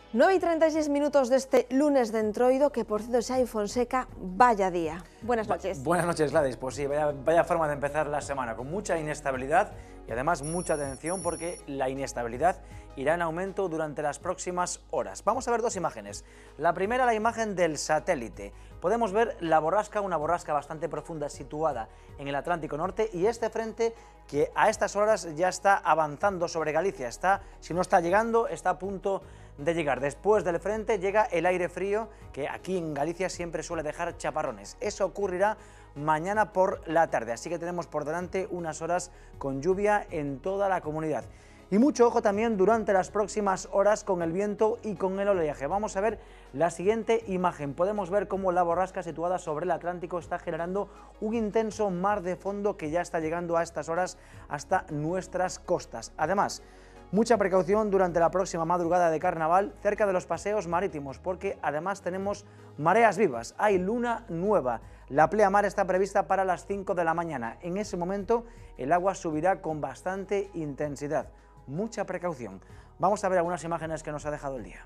9:36 de este lunes de Entroido, que por cierto, Xavi Fonseca, vaya día. Buenas noches. Buenas noches, Gladys. Pues sí, vaya forma de empezar la semana, con mucha inestabilidad y además mucha atención porque la inestabilidad irá en aumento durante las próximas horas. Vamos a ver dos imágenes. La primera, la imagen del satélite. Podemos ver la borrasca, una borrasca bastante profunda situada en el Atlántico Norte, y este frente que a estas horas ya está avanzando sobre Galicia. Si no está llegando, está a punto de llegar. Después del frente llega el aire frío, que aquí en Galicia siempre suele dejar chaparrones. Eso ocurrirá mañana por la tarde, así que tenemos por delante unas horas con lluvia en toda la comunidad. Y mucho ojo también durante las próximas horas con el viento y con el oleaje. Vamos a ver la siguiente imagen. Podemos ver cómo la borrasca situada sobre el Atlántico está generando un intenso mar de fondo que ya está llegando a estas horas hasta nuestras costas. Además, mucha precaución durante la próxima madrugada de carnaval cerca de los paseos marítimos, porque además tenemos mareas vivas, hay luna nueva. La pleamar está prevista para las 5 de la mañana. En ese momento el agua subirá con bastante intensidad. Mucha precaución. Vamos a ver algunas imágenes que nos ha dejado el día.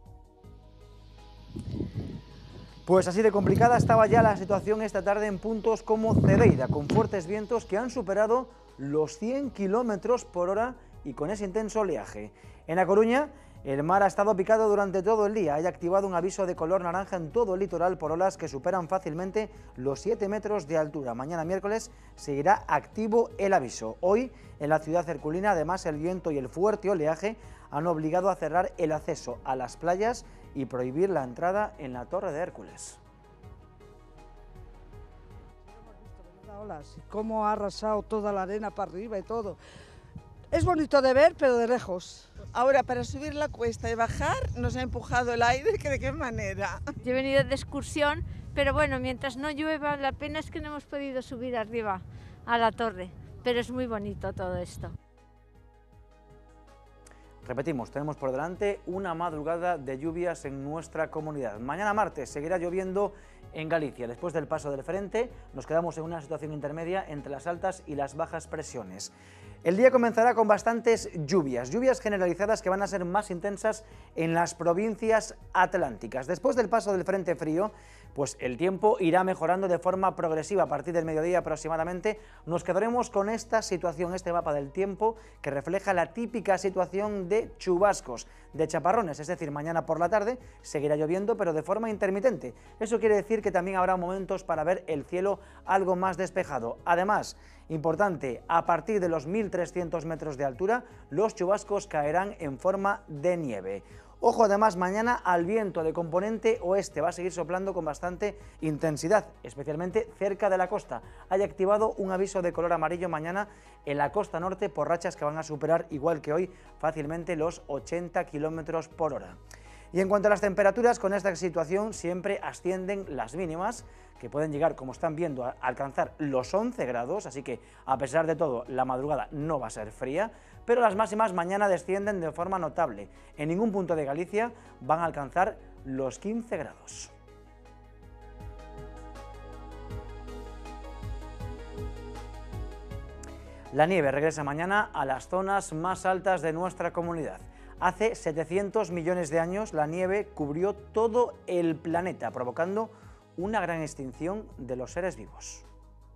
Pues así de complicada estaba ya la situación esta tarde en puntos como Cedeira, con fuertes vientos que han superado los 100 km por hora y con ese intenso oleaje. En A Coruña, el mar ha estado picado durante todo el día. Hay activado un aviso de color naranja en todo el litoral por olas que superan fácilmente los 7 metros de altura. Mañana miércoles seguirá activo el aviso. Hoy, en la ciudad herculina, además, el viento y el fuerte oleaje han obligado a cerrar el acceso a las playas y prohibir la entrada en la Torre de Hércules. Cómo ha arrasado toda la arena para arriba y todo. Es bonito de ver, pero de lejos. Ahora, para subir la cuesta y bajar, nos ha empujado el aire, que de qué manera. Yo he venido de excursión, pero bueno, mientras no llueva, la pena es que no hemos podido subir arriba a la torre, pero es muy bonito todo esto. Repetimos, tenemos por delante una madrugada de lluvias en nuestra comunidad. Mañana martes seguirá lloviendo en Galicia. Después del paso del frente, nos quedamos en una situación intermedia entre las altas y las bajas presiones. El día comenzará con bastantes lluvias generalizadas que van a ser más intensas en las provincias atlánticas. Después del paso del frente frío, pues el tiempo irá mejorando de forma progresiva. A partir del mediodía aproximadamente nos quedaremos con esta situación, este mapa del tiempo que refleja la típica situación de chubascos, de chaparrones, es decir, mañana por la tarde seguirá lloviendo pero de forma intermitente. Eso quiere decir que también habrá momentos para ver el cielo algo más despejado. Además, importante, a partir de los 1.300 metros de altura los chubascos caerán en forma de nieve. Ojo además mañana al viento de componente oeste, va a seguir soplando con bastante intensidad, especialmente cerca de la costa. Hay activado un aviso de color amarillo mañana en la costa norte por rachas que van a superar, igual que hoy, fácilmente los 80 km por hora. Y en cuanto a las temperaturas, con esta situación siempre ascienden las mínimas, que pueden llegar, como están viendo, a alcanzar los 11 grados, así que a pesar de todo la madrugada no va a ser fría, pero las máximas mañana descienden de forma notable. En ningún punto de Galicia van a alcanzar los 15 grados. La nieve regresa mañana a las zonas más altas de nuestra comunidad. Hace 700 millones de años la nieve cubrió todo el planeta, provocando una gran extinción de los seres vivos.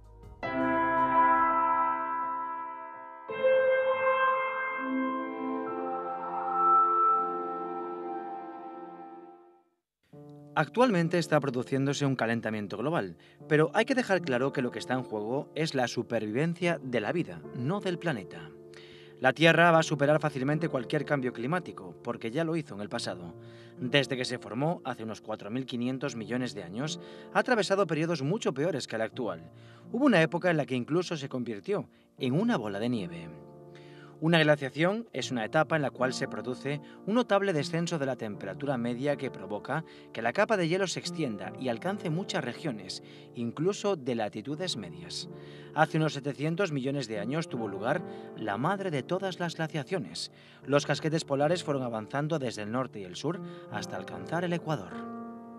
Actualmente está produciéndose un calentamiento global, pero hay que dejar claro que lo que está en juego es la supervivencia de la vida, no del planeta. La Tierra va a superar fácilmente cualquier cambio climático, porque ya lo hizo en el pasado. Desde que se formó, hace unos 4.500 millones de años, ha atravesado periodos mucho peores que el actual. Hubo una época en la que incluso se convirtió en una bola de nieve. Una glaciación es una etapa en la cual se produce un notable descenso de la temperatura media que provoca que la capa de hielo se extienda y alcance muchas regiones, incluso de latitudes medias. Hace unos 700 millones de años tuvo lugar la madre de todas las glaciaciones. Los casquetes polares fueron avanzando desde el norte y el sur hasta alcanzar el Ecuador.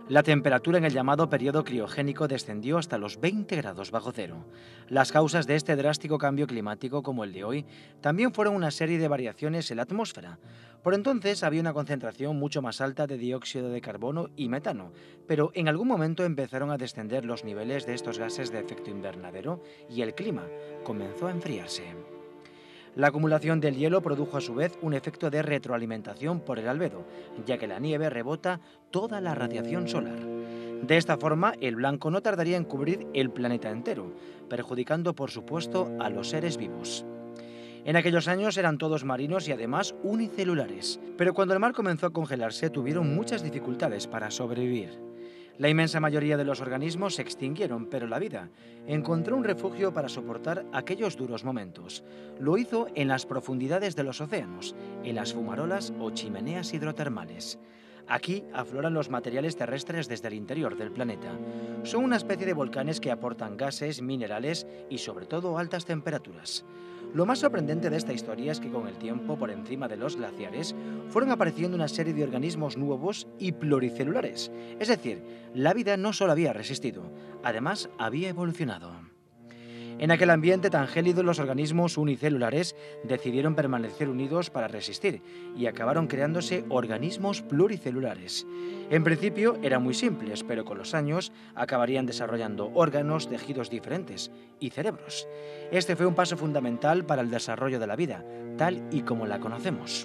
La temperatura en el llamado periodo criogénico descendió hasta los 20 grados bajo cero. Las causas de este drástico cambio climático como el de hoy también fueron una serie de variaciones en la atmósfera. Por entonces había una concentración mucho más alta de dióxido de carbono y metano, pero en algún momento empezaron a descender los niveles de estos gases de efecto invernadero y el clima comenzó a enfriarse. La acumulación del hielo produjo a su vez un efecto de retroalimentación por el albedo, ya que la nieve rebota toda la radiación solar. De esta forma, el blanco no tardaría en cubrir el planeta entero, perjudicando por supuesto a los seres vivos. En aquellos años eran todos marinos y además unicelulares, pero cuando el mar comenzó a congelarse tuvieron muchas dificultades para sobrevivir. La inmensa mayoría de los organismos se extinguieron, pero la vida encontró un refugio para soportar aquellos duros momentos. Lo hizo en las profundidades de los océanos, en las fumarolas o chimeneas hidrotermales. Aquí afloran los materiales terrestres desde el interior del planeta. Son una especie de volcanes que aportan gases, minerales y sobre todo altas temperaturas. Lo más sorprendente de esta historia es que con el tiempo, por encima de los glaciares, fueron apareciendo una serie de organismos nuevos y pluricelulares. Es decir, la vida no solo había resistido, además había evolucionado. En aquel ambiente tan gélido, los organismos unicelulares decidieron permanecer unidos para resistir y acabaron creándose organismos pluricelulares. En principio eran muy simples, pero con los años acabarían desarrollando órganos, tejidos diferentes y cerebros. Este fue un paso fundamental para el desarrollo de la vida, tal y como la conocemos.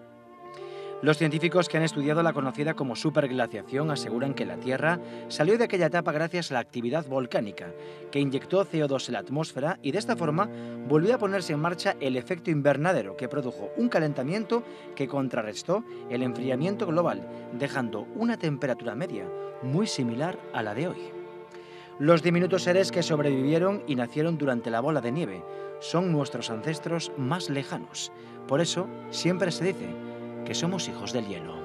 Los científicos que han estudiado la conocida como superglaciación aseguran que la Tierra salió de aquella etapa gracias a la actividad volcánica, que inyectó CO2 en la atmósfera y de esta forma volvió a ponerse en marcha el efecto invernadero, que produjo un calentamiento que contrarrestó el enfriamiento global, dejando una temperatura media muy similar a la de hoy. Los diminutos seres que sobrevivieron y nacieron durante la bola de nieve son nuestros ancestros más lejanos. Por eso siempre se dice que somos hijos del hielo.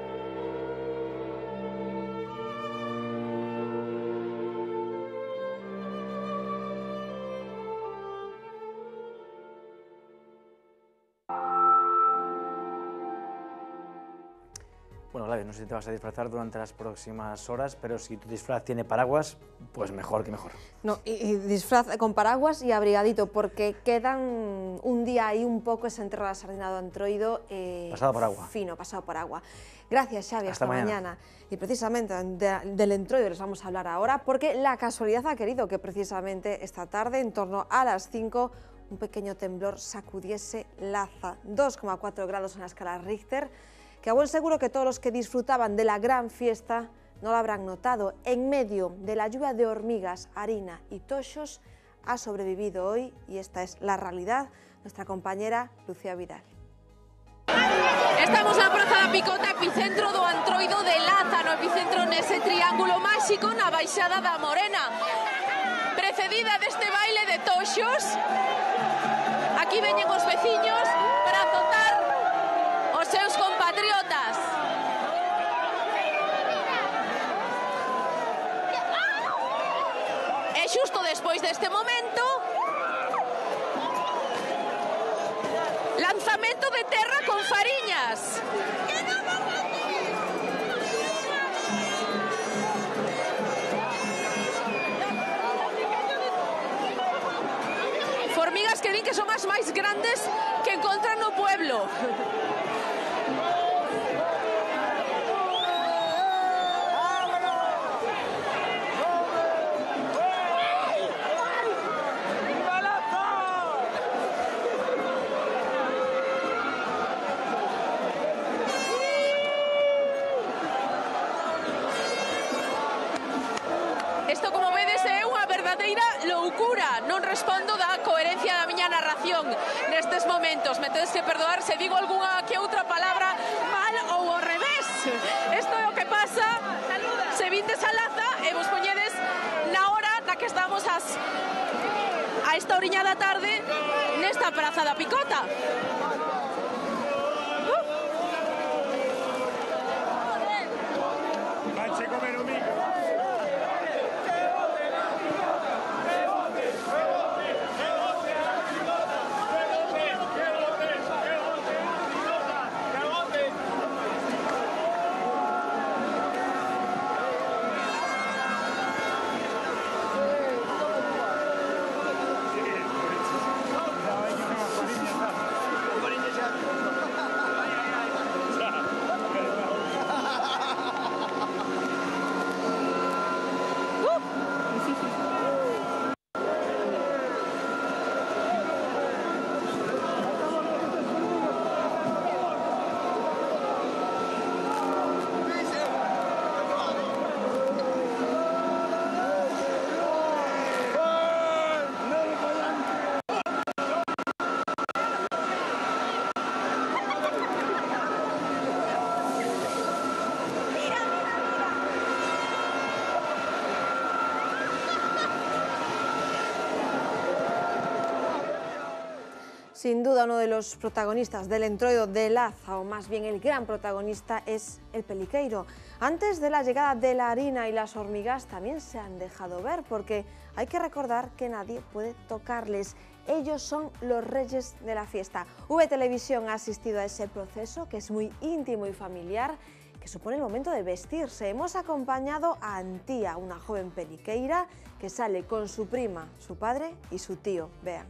Bueno, Gladys, no sé si te vas a disfrazar durante las próximas horas, pero si tu disfraz tiene paraguas, pues mejor que mejor. No, y disfraz con paraguas y abrigadito, porque quedan un día ahí un poco ese enterro de la sardina de Antroido. Pasado por agua. Fino, pasado por agua. Gracias, Xavi, hasta mañana. Y precisamente del Entroido les vamos a hablar ahora, porque la casualidad ha querido que precisamente esta tarde, en torno a las 5, un pequeño temblor sacudiese Laza. 2,4 grados en la escala Richter, que a buen seguro que todos los que disfrutaban de la gran fiesta no lo habrán notado. En medio de la lluvia de hormigas, harina y toxos, ha sobrevivido hoy, y esta es la realidad, nuestra compañera Lucía Vidal. Estamos na Praza da Picota, epicentro do Antroido de Laza, no epicentro nese triángulo máxico na Baixada da Morena. Precedida deste baile de toxos, aquí veñen os veciños para azotar os seus compatriotas. E xusto despois deste momento, lanzamento de terra con fariñas. Formigas que din que son as máis grandes que encontran no pueblo. Isto, como vedes, é unha verdadeira loucura. Non respondo da coherencia da miña narración nestes momentos. Me tedes que perdoar se digo algunha que outra palabra mal ou ao revés. Isto é o que pasa se vindes a Laza e vos poñedes na hora na que estamos a esta oriña da tarde nesta Praza da Picota. Sin duda uno de los protagonistas del Entroido de Laza, o más bien el gran protagonista, es el peliqueiro. Antes de la llegada de la harina y las hormigas también se han dejado ver, porque hay que recordar que nadie puede tocarles. Ellos son los reyes de la fiesta. VTelevisión ha asistido a ese proceso, que es muy íntimo y familiar, que supone el momento de vestirse. Hemos acompañado a Antía, una joven peliqueira, que sale con su prima, su padre y su tío. Vean.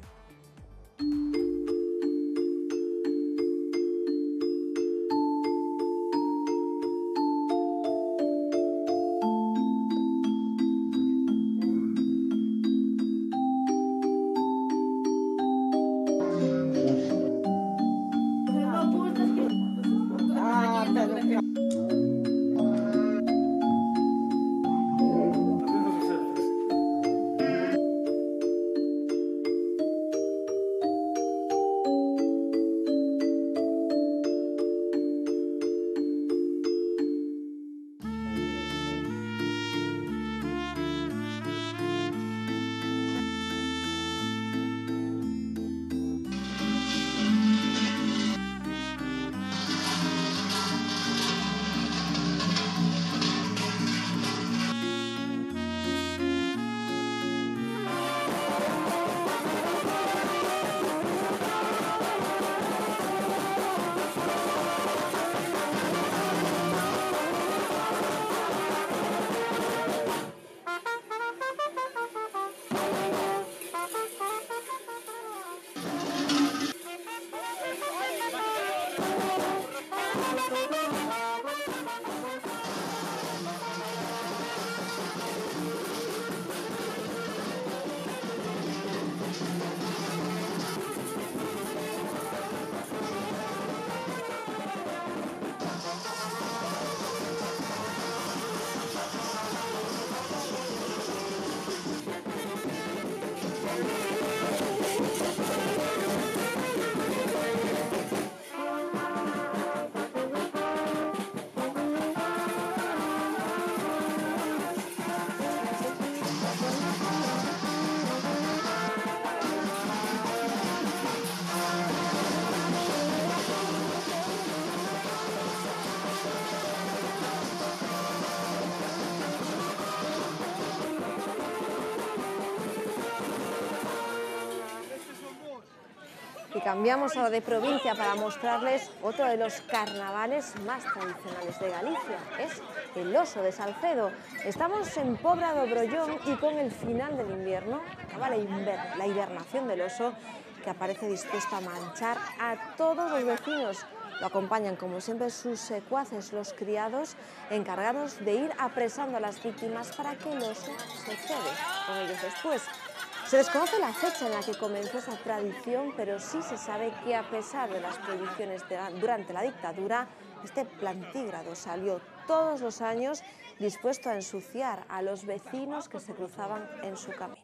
Y cambiamos ahora de provincia para mostrarles otro de los carnavales más tradicionales de Galicia, es el Oso de Salcedo. Estamos en Pobra do Brollón y con el final del invierno acaba la hibernación del oso, que aparece dispuesto a manchar a todos los vecinos. Lo acompañan, como siempre, sus secuaces, los criados, encargados de ir apresando a las víctimas para que el oso se cebe con ellos después. Se desconoce la fecha en la que comenzó esa tradición, pero sí se sabe que, a pesar de las prohibiciones durante la dictadura, este plantígrado salió todos los años dispuesto a ensuciar a los vecinos que se cruzaban en su camino.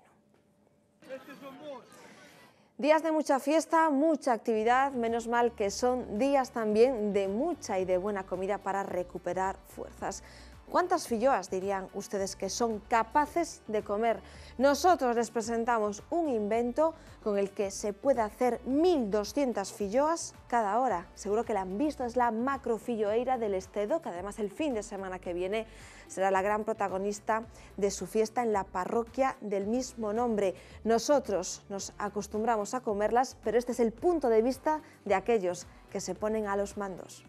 Días de mucha fiesta, mucha actividad, menos mal que son días también de mucha y de buena comida para recuperar fuerzas. ¿Cuántas filloas dirían ustedes que son capaces de comer? Nosotros les presentamos un invento con el que se puede hacer 1200 filloas cada hora. Seguro que la han visto, es la macrofilloeira del Estedo, que además el fin de semana que viene será la gran protagonista de su fiesta en la parroquia del mismo nombre. Nosotros nos acostumbramos a comerlas, pero este es el punto de vista de aquellos que se ponen a los mandos.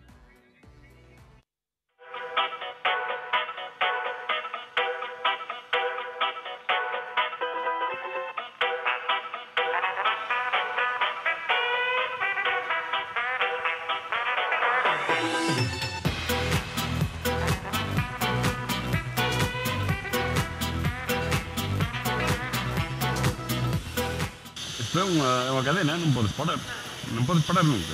Isto é unha cadena, non podes parar nunca.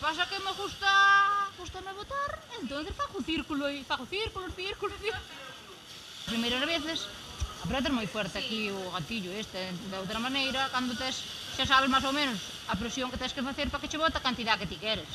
pasa que me gusta botar, entonces fago círculo e fago círculos. As primeiras veces apretas moi fuerte aquí o gatillo este, de outra maneira, cando xa sabes máis ou menos a presión que tens que facer para que che bote a cantidad que ti queres.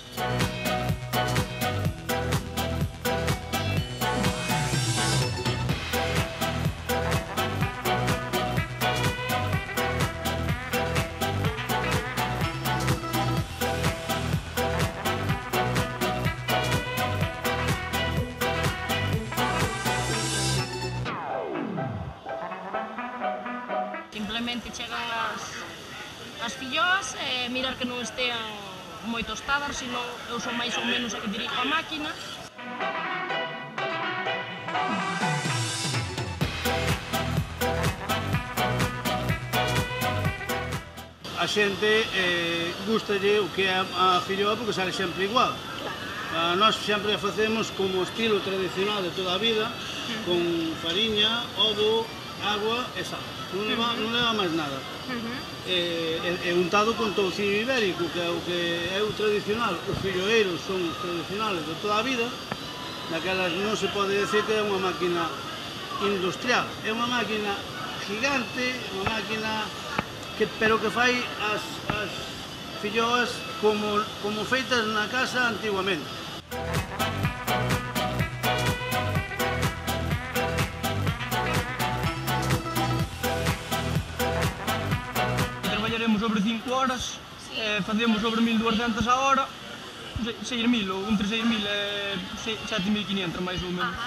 Simplemente chegan as filloas e mirar que non estean moi tostadas, senón eu son máis ou menos a que dirijo a máquina. A xente gustalle o que é a filloa porque sale sempre igual. Nós sempre a facemos como estilo tradicional de toda a vida, con fariña, ovo, agua e sal. Non leva máis nada. É untado con touciño ibérico, que é o que é o tradicional. Os filloeiros son os tradicionales de toda a vida. Naquelas non se pode decir que é unha máquina industrial. É unha máquina gigante, unha máquina pero que fai as filloas como feitas na casa antiguamente. Traballaremos sobre 5 horas, facemos sobre 1200 a hora, 6.000 ou entre 6.000 e 7.500 máis ou menos.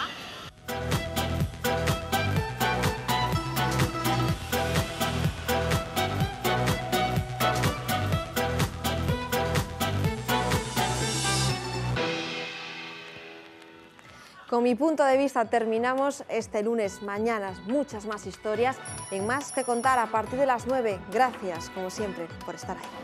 Con mi punto de vista terminamos este lunes. Mañana muchas más historias en Más que Contar a partir de las 9. Gracias, como siempre, por estar ahí.